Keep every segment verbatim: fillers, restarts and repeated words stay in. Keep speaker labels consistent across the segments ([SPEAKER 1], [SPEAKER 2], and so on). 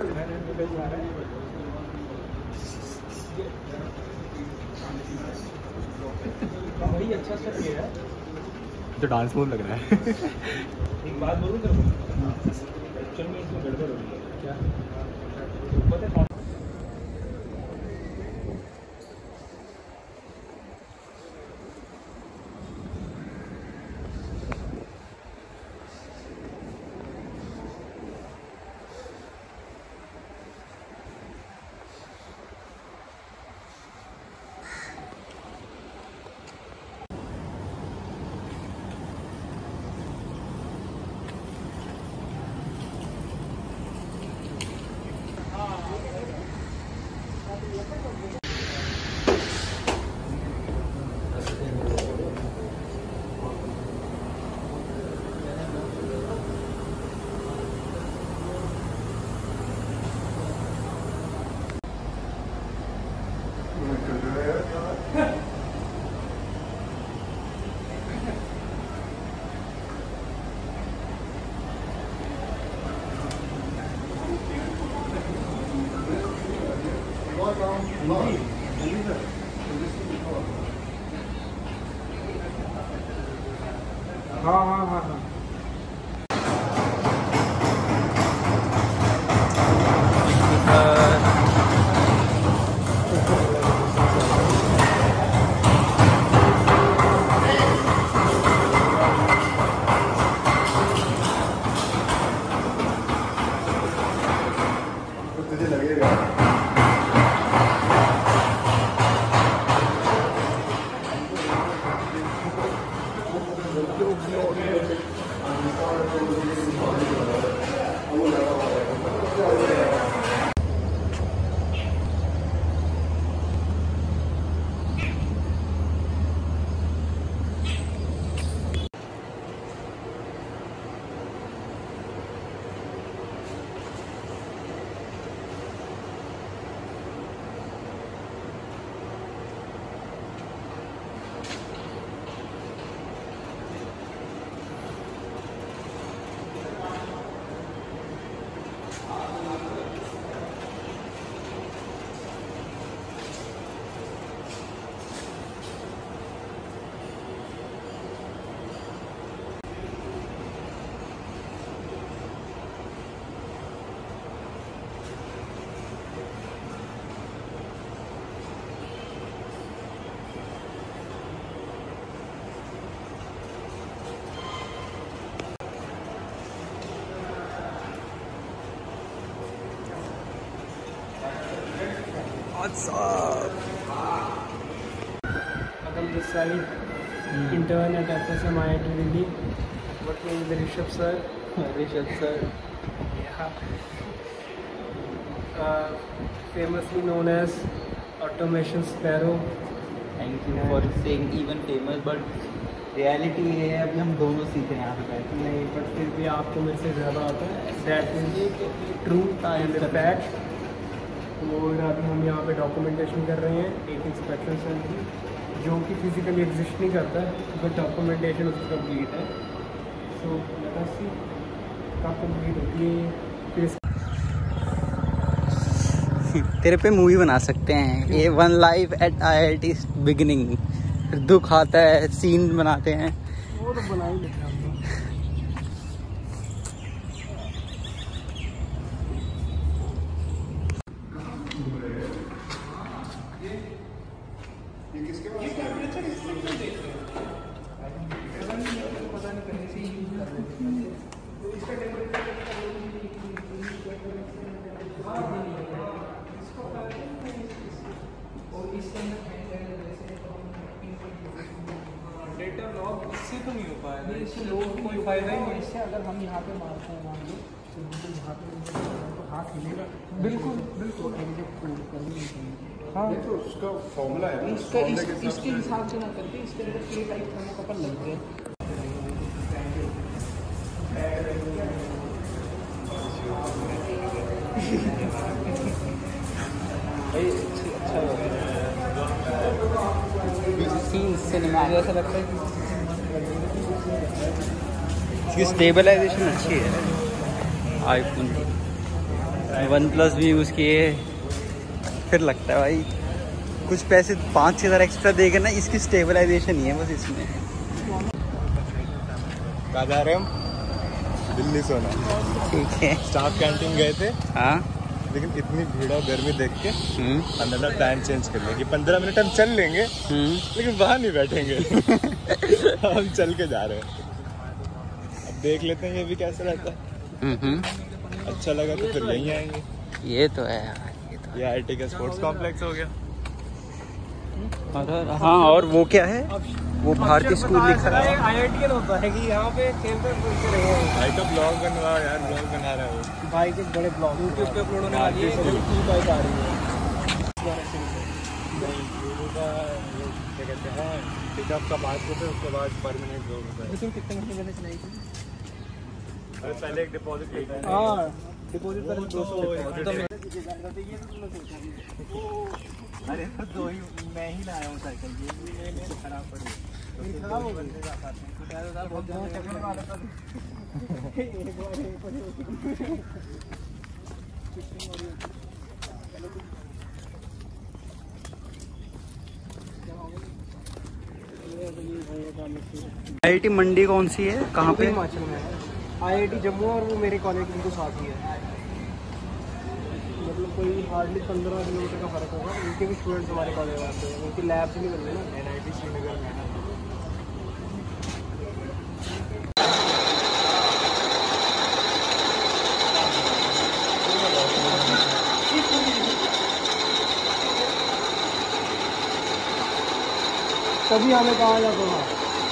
[SPEAKER 1] भाई अच्छा चल गया है,
[SPEAKER 2] तो डांस मूव लग रहा है।
[SPEAKER 1] एक बात बोलूं तेरे को, एक्चुअल में इसमें गड़बड़ हो रही है। क्या पता है? हाँ हाँ हाँ हाँ
[SPEAKER 3] तुझे लगेगा
[SPEAKER 1] Adam this side, intern at F S M I I T Delhi, working with Rishabh sir. Rishabh sir, yeah, uh, famously known as Automation Sparrow.
[SPEAKER 4] Thank you for saying even famous, but reality ये है अभी हम दोनों सीख रहे हैं यहाँ पे बैठ के।
[SPEAKER 1] नहीं, but फिर भी आपको मेरे से ज़्यादा आता है। That is true and fact. और अभी हम यहाँ पे डॉक्यूमेंटेशन कर रहे हैं एक इंस्पेक्शन सेल की, जो कि फिजिकली एग्जिस्ट नहीं करता है, बट डॉक्यूमेंटेशन उसकी कंप्लीट है। सो लेट अस सी कब कंप्लीट होती है। फिर
[SPEAKER 4] तेरे पे मूवी बना सकते हैं ये, one life at I I T beginning. दुख आता है, सीन बनाते हैं।
[SPEAKER 1] वो तो बना ही लेते हैं हम लोग। डेटा लॉग इससे तो नहीं हो पाएगा, इससे लोग कोई फायदा ही नहीं। इससे अगर हम यहाँ पे मारते हैं मान लो तो बिल्कुल यहाँ पे तो हाथ हिलेगा। बिल्कुल बिल्कुल कर भी नहीं चाहिए। हाँ
[SPEAKER 3] तो उसका फॉर्मूला है ना,
[SPEAKER 1] इसका इस, इसके हिसाब से ना करके इसके अंदर के टाइप थर्मोकपल लग गए।
[SPEAKER 4] सीन सिनेमा ऐसा लगता है कि इसकी स्टेबलाइजेशन अच्छी है आईफोन की। वन प्लस भी यूज़ किए, फिर लगता है भाई कुछ पैसे पाँच छः हज़ार एक्स्ट्रा देगा ना, इसकी स्टेबलाइजेशन ही है बस इसमें।
[SPEAKER 3] कहाँ जा रहे हम? दिल्ली सोना।
[SPEAKER 4] ठीक है,
[SPEAKER 3] स्टाफ कैंटीन गए थे,
[SPEAKER 4] हाँ।
[SPEAKER 3] लेकिन इतनी भीड़ और गर्मी देख के हमने प्लान चेंज कर लिया कि पंद्रह मिनट हम चल लेंगे, लेकिन वहाँ नहीं बैठेंगे। हम चल के जा रहे हैं, अब देख लेते हैं ये भी कैसा रहता है। अच्छा लगा तो फिर यहीं आएंगे।
[SPEAKER 4] ये तो है यार, ये तो
[SPEAKER 3] ये आई टी का स्पोर्ट्स कॉम्प्लेक्स हो गया।
[SPEAKER 4] और हाँ, और वो क्या है, वो भारतीय स्कूल लिखा है।
[SPEAKER 1] आई आई टी होता है कि यहाँ पे खेलते रहे हैं
[SPEAKER 3] भाई तो ब्लॉग बनवा यार, ब्लॉग बना रहा है वो
[SPEAKER 1] भाई के बड़े ब्लॉग यूट्यूब पे अपलोड होने वाली है। ई बाइक आ रही है, क्या कहते हैं, पिकअप का पाँच रुपये, उसके बाद पर मिनट दो रुपये। इसमें कितने घंटे मैंने चलाई थी?
[SPEAKER 3] अरे पहले एक डिपॉजिट लेते हैं।
[SPEAKER 1] हाँ, डिपॉजिट पर दो सौ।
[SPEAKER 3] अरे तो दो ही मैं ही लाया हूँ साइकिल, ये मेरे खराब पड़ी है।
[SPEAKER 1] खराब हो गई।
[SPEAKER 4] आई आई टी मंडी कौन सी है, कहाँ पे?
[SPEAKER 1] हिमाचल में है आई आई टी जम्मू, और वो मेरे कॉलेज बिल्कुल साथ ही है। मतलब कोई हार्डली पंद्रह किलोमीटर का फर्क होगा। उनके भी स्टूडेंट्स हमारे कॉलेज में आते हैं, उनकी लैब से नहीं बन रही ना। एन आई टी श्रीनगर में है। तभी हमें कहा जाता था।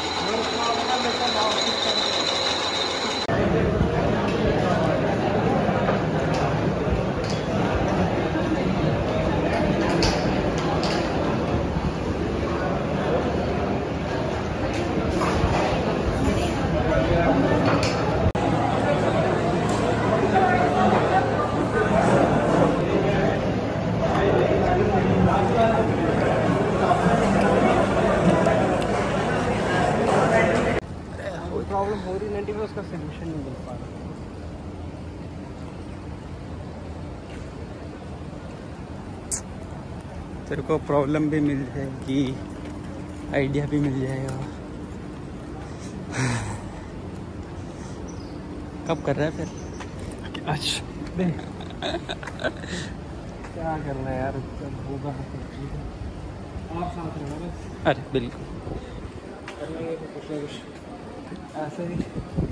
[SPEAKER 1] प्रॉब्लम हो रही है, उसका सोल्यूशन नहीं मिल पा रहा।
[SPEAKER 4] तेरे को प्रॉब्लम भी मिल जाएगी, आइडिया भी मिल जाएगा। कब कर रहा है फिर?
[SPEAKER 1] अच्छा क्या करना है यार, जब होगा तो आप साथ रहना बस।
[SPEAKER 4] अरे बिल्कुल,
[SPEAKER 1] कर लेंगे कुछ ना कुछ ऐसे ही।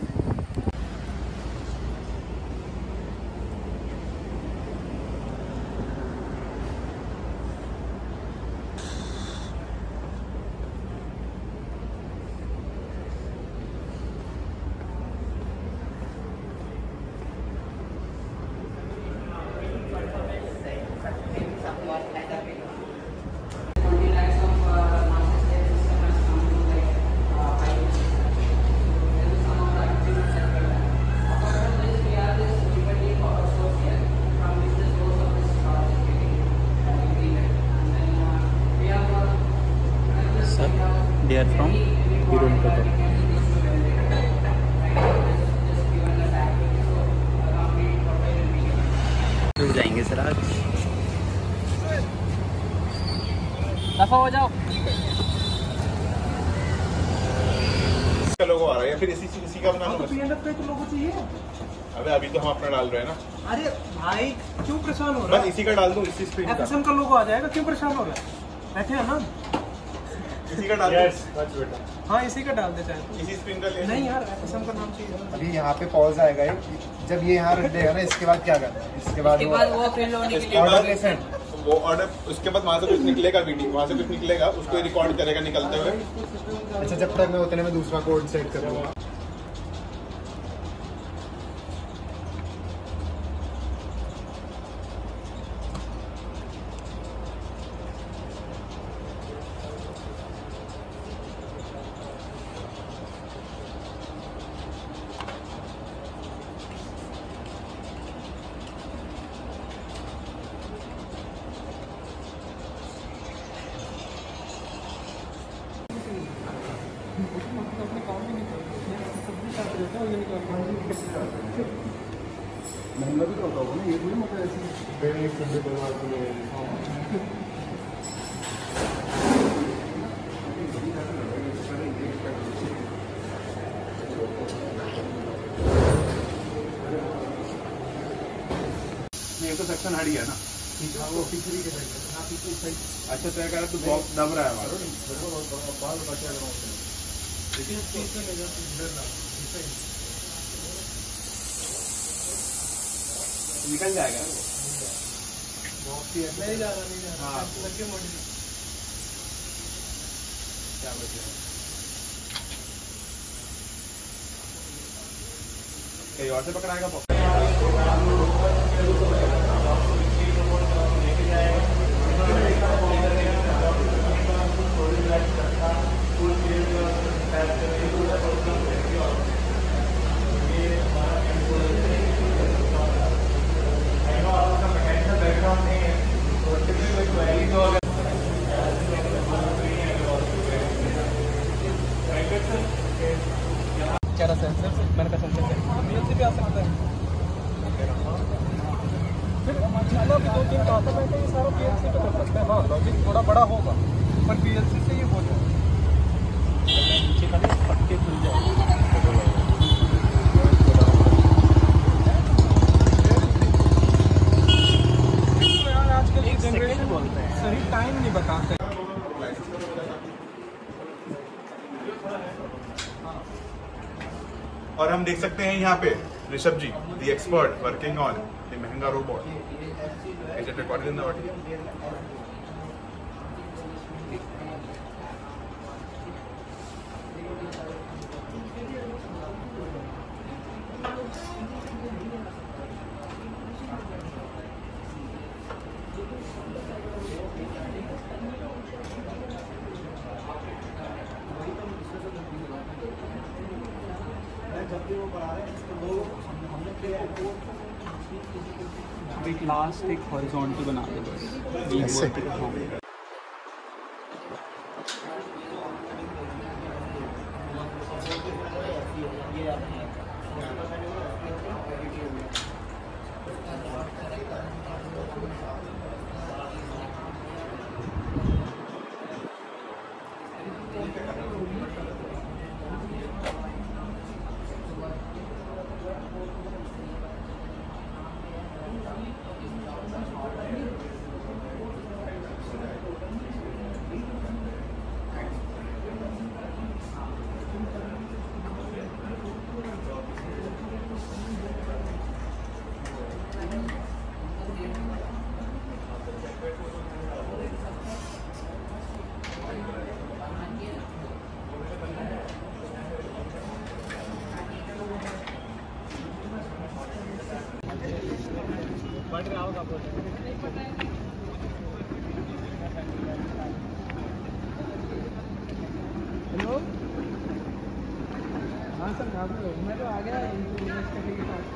[SPEAKER 4] They are from
[SPEAKER 3] हिरोनकटा।
[SPEAKER 4] रुक जाएंगे सर आज।
[SPEAKER 1] दफा हो जाओ।
[SPEAKER 3] इसका लोगो आ रहा है या फिर इसी इसी का बनाना बस?
[SPEAKER 1] पी एंड एफ का तो लोगो चाहिए।
[SPEAKER 3] अबे अभी तो हम अपना डाल रहे हैं ना।
[SPEAKER 1] अरे भाई क्यों परेशान हो रहा
[SPEAKER 3] बस
[SPEAKER 1] है?
[SPEAKER 3] इसी का डाल दूं, इसी स्क्रीन
[SPEAKER 1] एफ
[SPEAKER 3] का।
[SPEAKER 1] एस एम का लोगो आ जाएगा, क्यों परेशान हो रहा है? बैठे हैं ना।
[SPEAKER 3] इसी का डाल दूं। बस बेटा,
[SPEAKER 1] हाँ इसी का डाल देते हैं।
[SPEAKER 3] इसी स्क्रीन का ले।
[SPEAKER 1] नहीं यार, एफ एस एम का नाम चाहिए।
[SPEAKER 5] अभी यहाँ पे पॉज आएगा एक, जब ये यहाँ रख देगा ना, इसके बाद क्या करना है? इसके बाद वो
[SPEAKER 1] वो फिल होने
[SPEAKER 3] इसके बाद वो ऑर्डर, उसके बाद वहाँ से कुछ निकलेगा, वीडियो वहाँ से कुछ निकलेगा, उसको रिकॉर्ड करेगा निकलते हुए।
[SPEAKER 5] अच्छा, जब तक मैं उतने में दूसरा कोड सेट करूँगा।
[SPEAKER 1] महंगा भी तो होता होगा ना, ये थोड़ी मतलब ऐसी एक खड्डे बनवा के
[SPEAKER 5] ये तो सेक्शन हट गया ना,
[SPEAKER 1] वो पिछड़ी के साइड।
[SPEAKER 5] अच्छा तय करा तो बॉक्स दब रहा है हमारा। निकल जाएगा
[SPEAKER 1] नहीं जा रहा, नहीं जा रहा।
[SPEAKER 5] हाँ।
[SPEAKER 1] क्या बचे
[SPEAKER 5] कहीं और से पकड़ाएगा बॉक्स।
[SPEAKER 1] क्या सेंसर से मैंने कहा सेंसर से भी आ सकता है। फिर चलो भी दो तीन कहा था मैं ये सारा पीएलसी पे कर सकते हैं। हाँ लॉजिक थोड़ा बड़ा होगा पर पीएलसी से ये हो जाए, नीचे का पट्टे खुल जाए। आजकल की जनरेशन बोलते हैं सही टाइम नहीं बताते।
[SPEAKER 3] और हम देख सकते हैं यहाँ पे Rishabh ji the expert working on the महंगा robot. Is it recorded in the audio?
[SPEAKER 4] एक लास्ट एक हॉरिजॉन्टल बना दे बस।
[SPEAKER 1] हेलो, हाँ सर कहाँ पे हो? मैं तो आ गया इन्वेस्ट करने के बाद।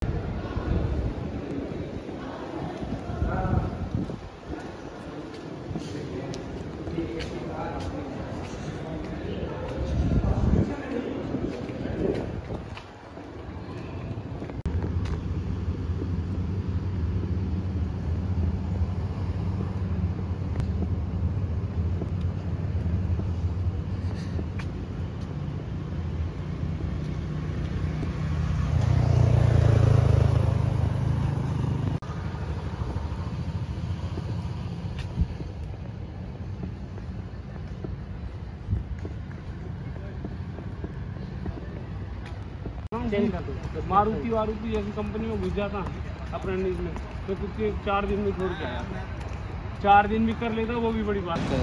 [SPEAKER 1] चेंज कर दो। मारुति वारुति जैसी कंपनी में घुस जाता अप्रेंटिस में तो कुछ चार दिन में छोड़ के आया। चार दिन भी कर लेता वो भी बड़ी बात है।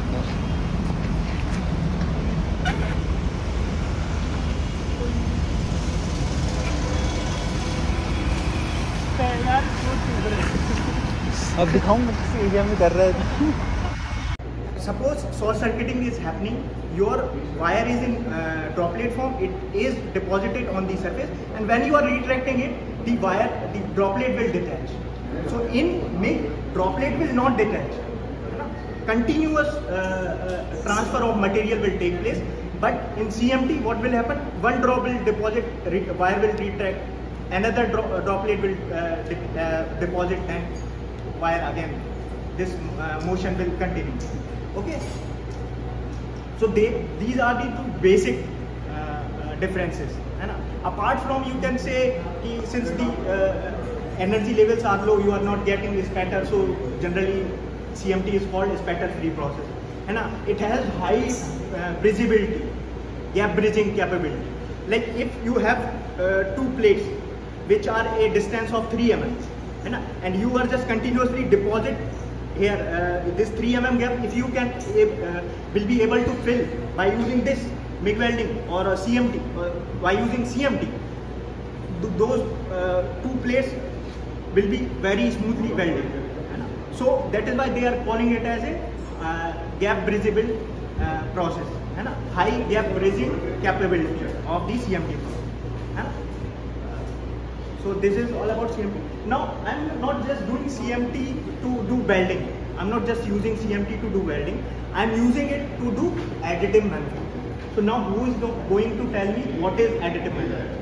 [SPEAKER 4] अब दिखाऊंगा किस एरिया में कर रहे थे।
[SPEAKER 6] Suppose short circuiting is happening, your wire is in uh, droplet form, it is deposited on the surface, and when you are retracting it, the wire, the droplet will detach. So in M I G, droplet will not detach. Continuous uh, uh, transfer of material will take place, but in C M T, what will happen? One drop will deposit, re wire will retract, another dro droplet will uh, de uh, deposit and wire again. This uh, motion will continue. Okay. So they these are the two basic uh, uh, differences. And apart from, you can say ki since the uh, energy levels are low, you are not getting spatter. So generally C M T is called spatter free process. And it has high uh, bridgeability, gap bridging capability. Like if you have uh, two plates which are a distance of three millimeters, and you are just continuously deposit here uh, this three millimeter gap, if you can uh, will be able to fill by using this MIG welding or a C M T, uh, by using C M T, th those uh, two plates will be very smoothly welded. So that is why they are calling it as a uh, gap bridgeable uh, process, है ना, high gap bridging capability of the C M T process, है ना. So this is all about C M T. Now I am not just doing C M T to do welding. I am not just using C M T to do welding. I am using it to do additive manufacturing. So now who is going to tell me what is additive manufacturing?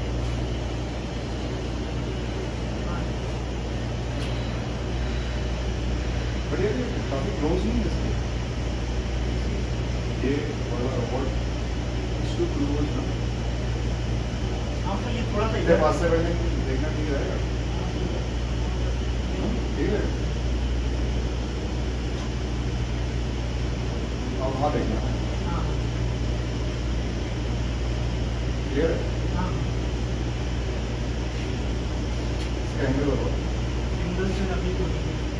[SPEAKER 5] But ये काफी close नहीं है इसके, ये और इसको close ना,
[SPEAKER 6] आपको ये थोड़ा सा
[SPEAKER 5] इधर पास से बैठने देखना ठीक रहेगा, ठीक है, अब वहाँ देखना, क्लियर है, इसका एंगल बताओ,
[SPEAKER 6] एंगल से अभी तो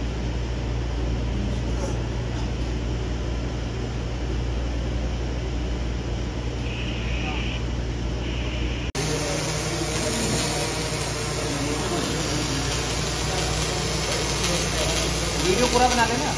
[SPEAKER 4] वीडियो पूरा बना लेना।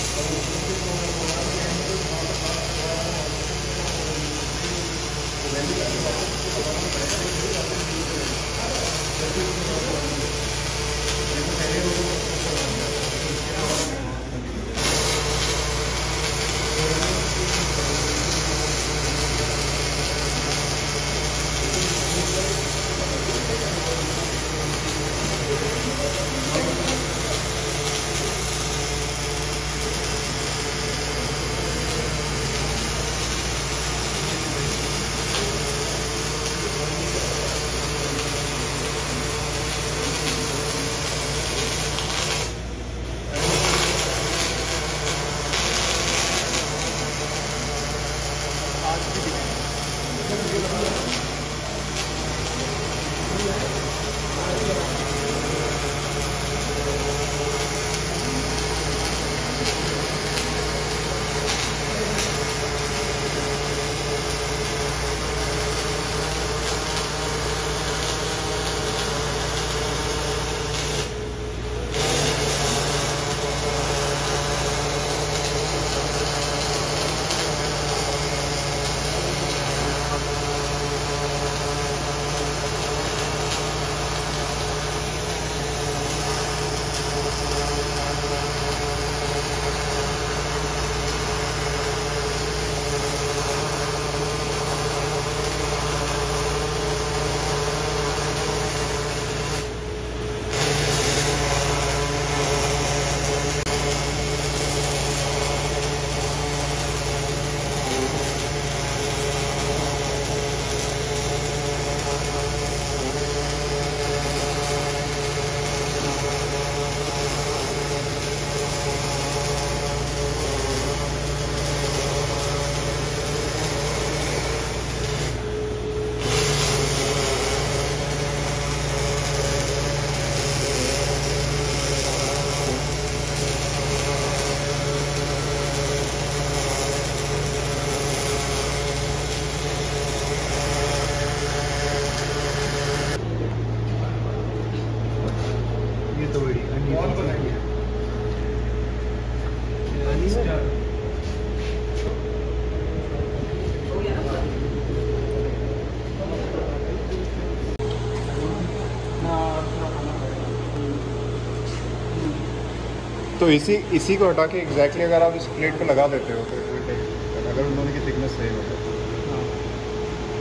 [SPEAKER 5] तो इसी इसी को हटा के एग्जैक्टली अगर आप इस प्लेट पे लगा देते हो तो अगर उन्होंने की थिकनेस सही होता है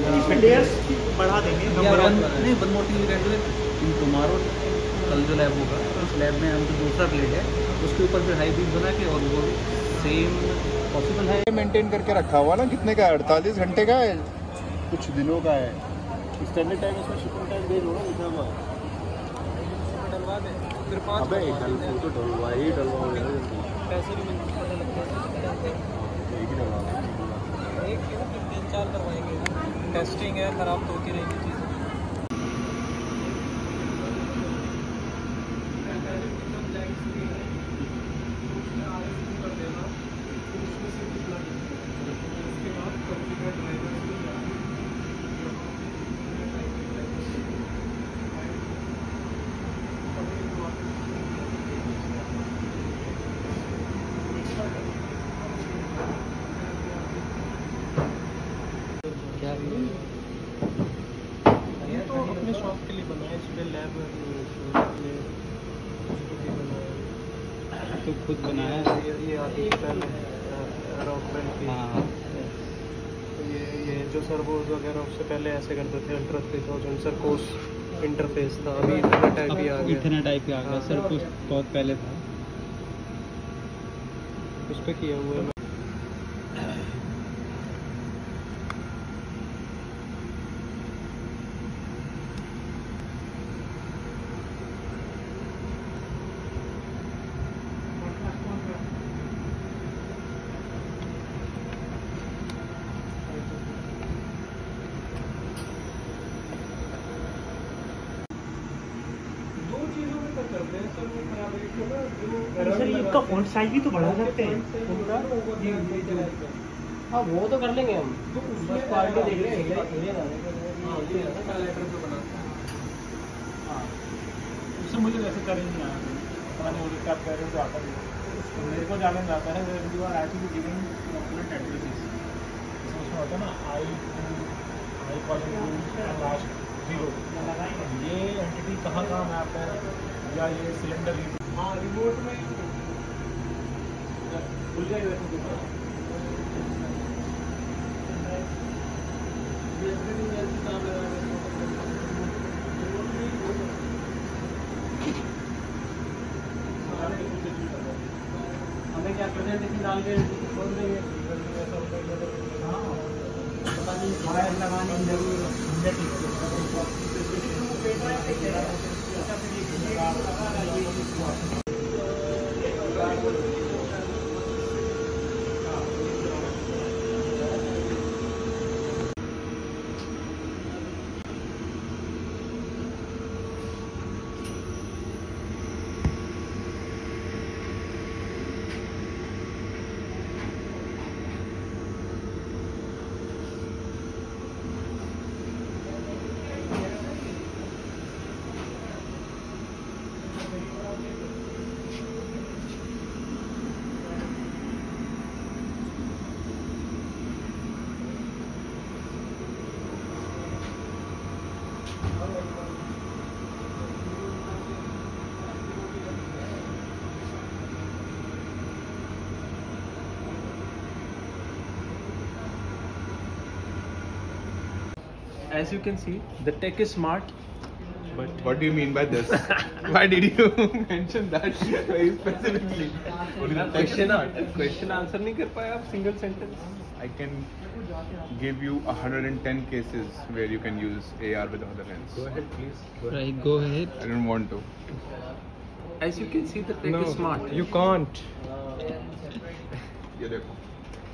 [SPEAKER 6] इसमें लेयर्स बढ़ा देंगे नंबर ऑफ।
[SPEAKER 4] नहीं one more thing you can do it in tomorrow, कल जो लैब होगा उस लैब में हम जो दूसरा प्लेट है उसके ऊपर फिर हाई बीम बना के और वो सेम पॉसिबल है।
[SPEAKER 3] मेंटेन करके रखा हुआ ना, कितने का है? अड़तालीस घंटे का है, कुछ दिनों का है। स्टैंडर्ड टाइम इसमें शिपिंग टाइम दे दो ना, लिखा हुआ डलवा दे फिर पाँच। अबे डल तो डलवा ही डलवा पैसे भी एक ही डलवा एक तीन चार करवाएंगे। टेस्टिंग है, खराब तो होती रहेगी चीज़।
[SPEAKER 1] ये तो अपने शॉप के लिए बनाया, इस पे लैब
[SPEAKER 4] तो खुद बनाया
[SPEAKER 1] ये ये आती है पहले रॉकवेल की।
[SPEAKER 4] हाँ
[SPEAKER 1] तो ये ये जो सर्वोज वगैरह उससे पहले ऐसे करते थे, ultra three thousand Sarcos interface था, अभी इतना टाइप ही आ गया।
[SPEAKER 4] इतना टाइप ही आ गया सर, कुछ बहुत पहले था
[SPEAKER 1] उस पर किया हुआ है।
[SPEAKER 6] सर इसका फॉन्ट साइज भी तो बढ़ा सकते हैं उनका।
[SPEAKER 1] हाँ वो तो कर लेंगे हम, बस क्वालिटी देख रहे हैं।
[SPEAKER 3] उससे मुझे वैसे कर ही नहीं आया, क्या कह रहे हो तो आता नहीं मेरे को जाने जाता है। You are actually giving document addresses, उसमें होता है ना I I calling last zero, ये एंटिटी कहाँ कहाँ मैप है, या ये सिलेंडर हाँ रिमोट में खुल जाएगा वैसे
[SPEAKER 1] हमें क्या प्रेजेंटेशन डाल के खोल देंगे। हाँ पता नहीं वायर लगाने की जरूरत As you can see, the tech is smart.
[SPEAKER 3] But what do you mean by this? Why did you mention that very specifically?
[SPEAKER 1] Question question answer नहीं कर पाए आप single sentence.
[SPEAKER 3] I can give you one hundred ten cases where you can use A R with other lens.
[SPEAKER 1] Go ahead, please. Go ahead.
[SPEAKER 4] right go ahead
[SPEAKER 3] I don't want to.
[SPEAKER 1] As you can see, the tech
[SPEAKER 2] No,
[SPEAKER 1] is smart.
[SPEAKER 2] you can't.
[SPEAKER 3] ये देखो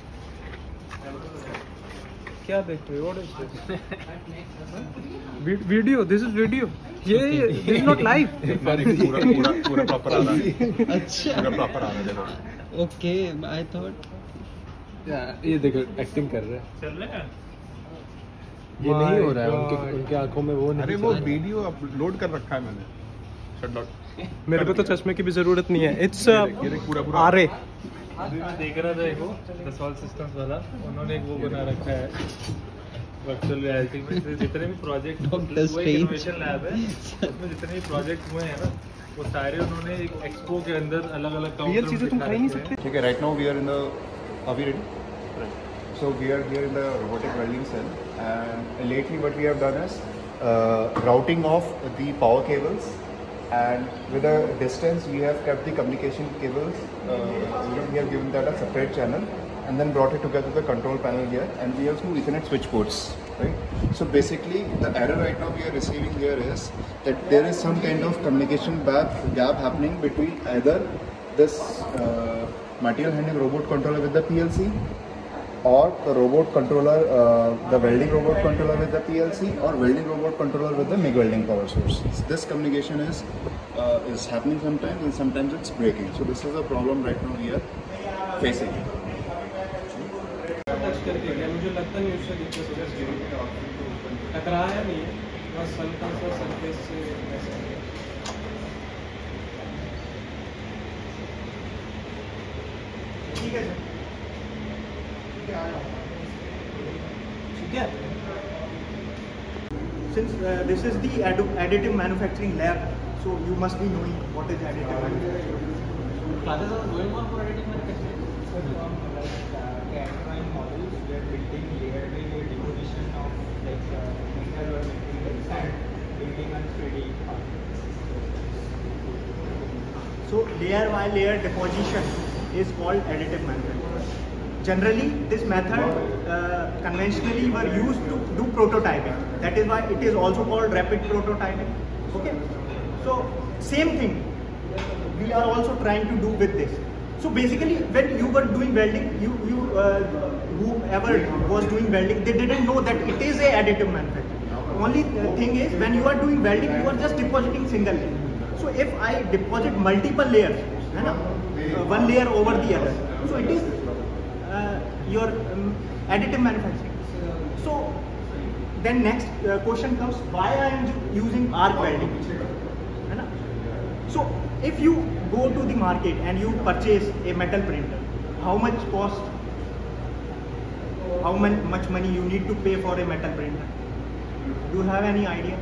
[SPEAKER 2] क्या देख रहे हो? What is this? Video. This is video. ये this is not live.
[SPEAKER 3] पूरा पूरा पूरा प्रॉपर आ रहा है। अच्छा पूरा प्रॉपर आ रहा है देखो।
[SPEAKER 4] ओके आई थॉट
[SPEAKER 2] ये देखो एक्टिंग कर रहे हैं।
[SPEAKER 3] चल रहा है।
[SPEAKER 2] ये नहीं हो रहा है, उनके उनके आंखों में वो नहीं।
[SPEAKER 3] अरे वो वीडियो अपलोड कर रखा है मैंने। Shut down.
[SPEAKER 2] मेरे को तो चश्मे की भी जरूरत नहीं है। इट्स
[SPEAKER 3] ये देख पूरा पूरा
[SPEAKER 2] आरे।
[SPEAKER 7] अभी मैं देख रहा था एक वो दसवाल सिस्टम्स वाला, उन्होंने एक वो बना रखा है वर्चुअल रियलिटी में से जितने भी प्रोजेक्ट इनोवेशन लैब है उसमें जितने भी प्रोजेक्ट हुए हैं ना वो सारे उन्होंने एक एक्सपो के अंदर अलग अलग
[SPEAKER 2] रियल चीजें तुम खा ही नहीं सकते।
[SPEAKER 3] ठीक है, right now we are in the are we ready? So we are here in the robotic welding cell, and lately what we have done is uh, routing off the power cables, and with a distance we have kept the communication cables. Uh, we have given that a separate channel, and then brought it together the control panel here, and we have two Ethernet switch ports. Right. So basically, the error right now we are receiving here is that there is some kind of communication gap gap happening between either this uh, material handling robot controller with the P L C, or the robot controller, uh, the welding robot controller with the P L C, or welding robot controller with the MIG welding power source. This communication is uh, is happening sometimes, and sometimes it's breaking. So this is a problem right now we are facing.
[SPEAKER 1] Touch करके गया, मुझे लगता नहीं उससे दिक्कत होगा, टकराया नहीं है, बस हल्का सा सरफेस से ऐसा है।
[SPEAKER 6] ठीक है सर, ठीक है। Since uh, this is the additive manufacturing lab, so you must be knowing what is additive manufacturing.
[SPEAKER 4] Classes are going on for additive manufacturing.
[SPEAKER 1] Models, we are building layer by layer deposition of like metal or materials and building on three D parts.
[SPEAKER 6] So layer by layer deposition is called additive manufacturing. Generally, this method uh, conventionally were used to do prototyping. That is why it is also called rapid prototyping. Okay. So same thing we are also trying to do with this. So basically, when you were doing welding, you you uh, whoever was doing welding, they didn't know that it is a additive manufacturing. Only thing is, when you are doing welding, you are just depositing single layer. So if I deposit multiple layers, है ना, uh, one layer over the other, so it is uh, your um, additive manufacturing. So then next uh, question comes, why I am using arc welding? है ना? So if you go to the market and you purchase a metal printer, how much cost, how much money you need to pay for a metal printer? Do you have any idea?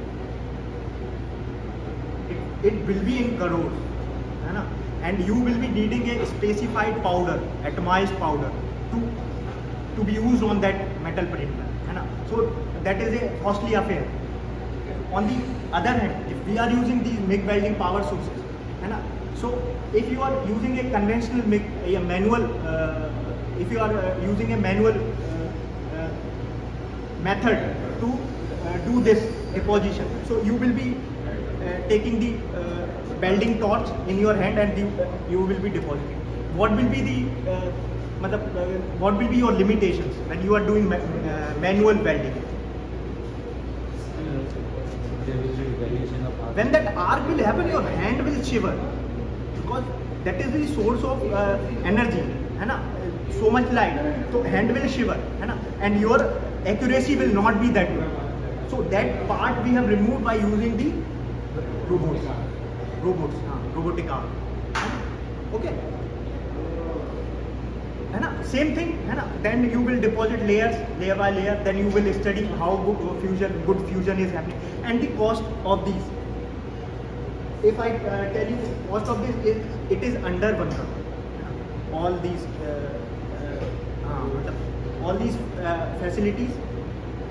[SPEAKER 6] It, it will be in crores, है ना? And you will be needing a specified powder, atomized powder, to to be used on that metal printer, है ना? So that is a costly affair. On the other hand, if we are using these MIG welding power sources, है ना? So if you are using a conventional MIG, a manual, uh, if you are uh, using a manual uh, uh, method to uh, do this deposition, so you will be uh, taking the uh, welding torch in your hand and the, uh, you will be depositing. What will be the, uh, matlab, uh, what will be your limitations when you are doing ma uh, manual welding? When that arc will happen, your hand will shiver, because that is the source of uh, energy, है ना? So much light, so hand will shiver, है ना? And your accuracy will not be that good. So that part we have removed by using the robots, robots, हाँ, robotic arc. Okay. है ना? Same thing, है ना? Then you will deposit layers, layer by layer. Then you will study how good fusion, good fusion is happening, and the cost of these. If I uh, tell you cost of this is, it is under one crore. All these, uh, uh, all these uh, facilities